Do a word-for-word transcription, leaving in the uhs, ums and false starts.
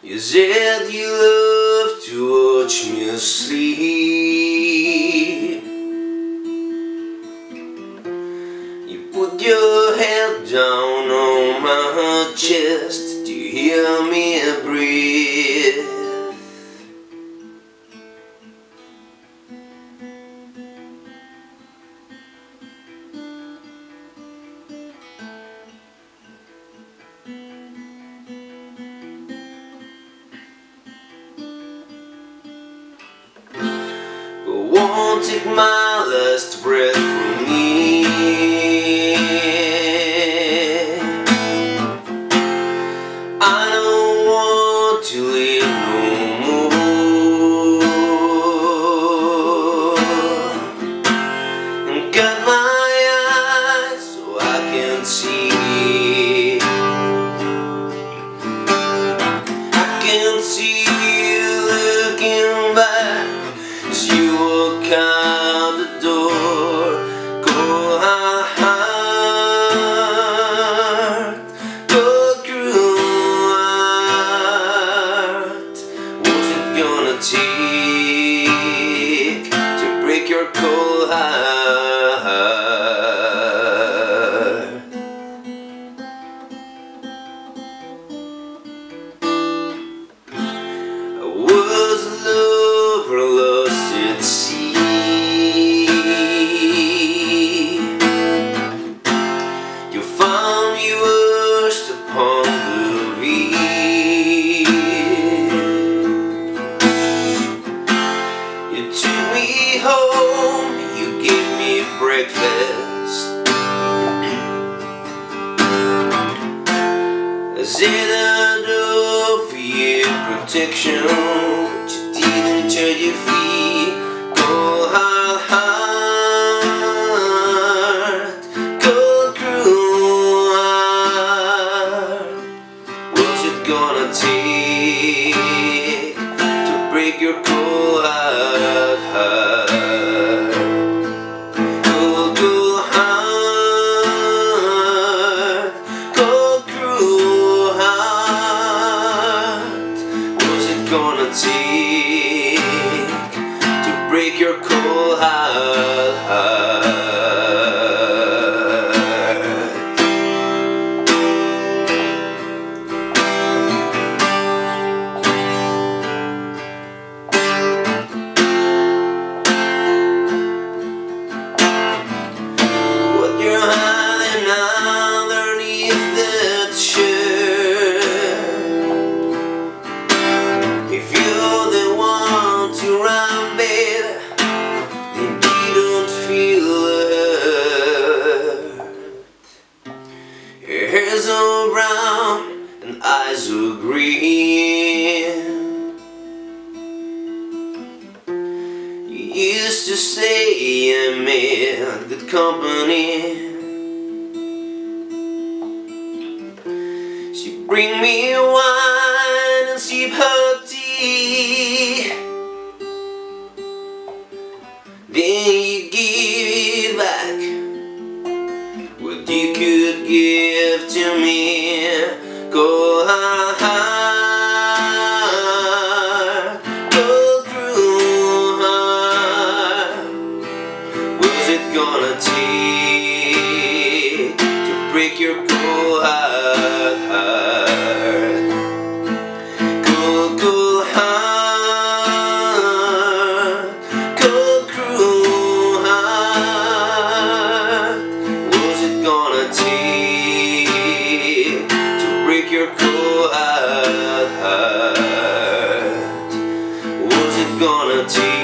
You said you loved to watch me sleep. You put your head down on my chest to hear me breathe. Won't take my last breath from me. I don't want to live no more. And got my eyes so I can see. I can see you looking back as you walk out the door. Cold heart, cold cruel heart. What's it gonna take to break your cold heart? I was a lover lost at sea. You found me washed upon the reef. You took me home, you gave me breakfast. I said I'd offer you protection, but you didn't turn your feet. Cold heart, cold cruel heart. What's it gonna take to break your cold heart? Cold, cold heart, cold cruel heart. What's it gonna take to break your cold heart? What you're hiding underneath that shirt? If you're the one to run, baby, then you don't feel hurt. Your hair's all brown and eyes are green. You used to say I made good company. She bring me wine and sip her tea. Then you give it back what you could give to me. Cold heart, cold cruel heart. What's it gonna take to break your cold heart? Cold, cold heart, cold cruel heart. What's it gonna take to break your cold heart? What's it gonna take?